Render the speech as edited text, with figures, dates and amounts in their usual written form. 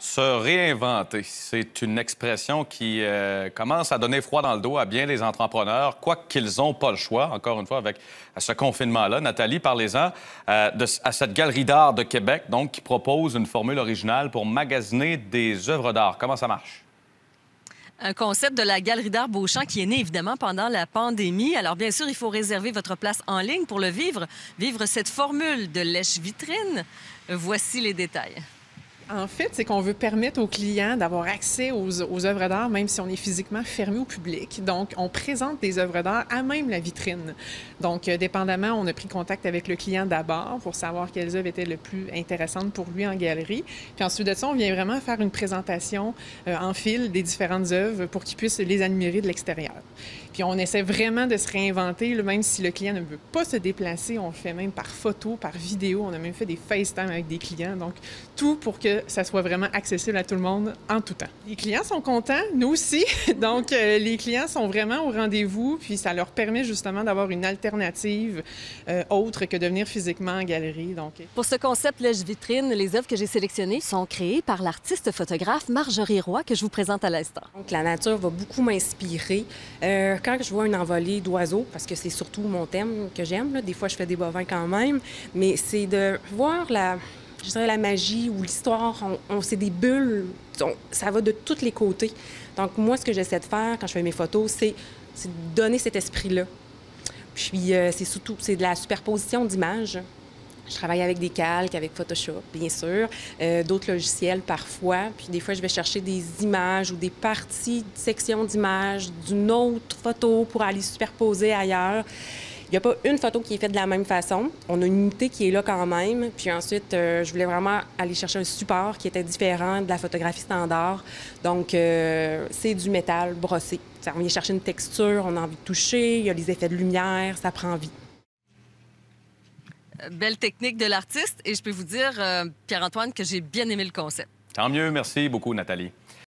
Se réinventer, c'est une expression qui commence à donner froid dans le dos à bien des entrepreneurs, quoiqu'ils n'ont pas le choix, encore une fois, avec ce confinement-là. Nathalie, parlez-en à cette galerie d'art de Québec, donc, qui propose une formule originale pour magasiner des œuvres d'art. Comment ça marche? Un concept de la Galerie d'art Beauchamp qui est né évidemment pendant la pandémie. Alors bien sûr, il faut réserver votre place en ligne pour le vivre cette formule de lèche-vitrine. Voici les détails. En fait, c'est qu'on veut permettre aux clients d'avoir accès aux œuvres d'art, même si on est physiquement fermé au public. Donc, on présente des œuvres d'art à même la vitrine. Donc, dépendamment, on a pris contact avec le client d'abord pour savoir quelles œuvres étaient les plus intéressantes pour lui en galerie. Puis ensuite de ça, on vient vraiment faire une présentation en fil des différentes œuvres pour qu'il puisse les admirer de l'extérieur. Puis on essaie vraiment de se réinventer, même si le client ne veut pas se déplacer, on le fait même par photo, par vidéo. On a même fait des FaceTime avec des clients. Donc, tout pour que ça soit vraiment accessible à tout le monde en tout temps. Les clients sont contents, nous aussi. Donc, les clients sont vraiment au rendez-vous, puis ça leur permet justement d'avoir une alternative autre que de venir physiquement en galerie. Donc... Pour ce concept lèche-vitrine, les œuvres que j'ai sélectionnées sont créées par l'artiste photographe Marjorie Roy, que je vous présente à l'instant. Donc, la nature va beaucoup m'inspirer. Quand je vois une envolée d'oiseaux, parce que c'est surtout mon thème que j'aime, des fois je fais des bovins quand même, mais c'est de voir je dirais la magie ou l'histoire, c'est des bulles, ça va de tous les côtés. Donc moi, ce que j'essaie de faire quand je fais mes photos, c'est de donner cet esprit-là. Puis c'est de la superposition d'images. Je travaille avec des calques, avec Photoshop, bien sûr, d'autres logiciels parfois. Puis des fois, je vais chercher des images ou des parties, sections d'images d'une autre photo pour aller superposer ailleurs. Il n'y a pas une photo qui est faite de la même façon. On a une unité qui est là quand même. Puis ensuite, je voulais vraiment aller chercher un support qui était différent de la photographie standard. Donc, c'est du métal brossé. On vient chercher une texture, on a envie de toucher, il y a les effets de lumière, ça prend vie. Belle technique de l'artiste et je peux vous dire, Pierre-Antoine, que j'ai bien aimé le concept. Tant mieux, merci beaucoup, Nathalie.